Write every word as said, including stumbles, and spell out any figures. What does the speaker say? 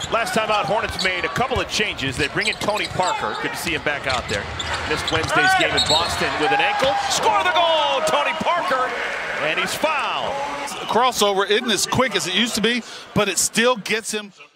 Last time out, Hornets made a couple of changes. They bring in Tony Parker. Good to see him back out there. Missed Wednesday's game in Boston with an ankle. Score the goal, Tony Parker, and he's fouled. Crossover isn't as quick as it used to be, but it still gets him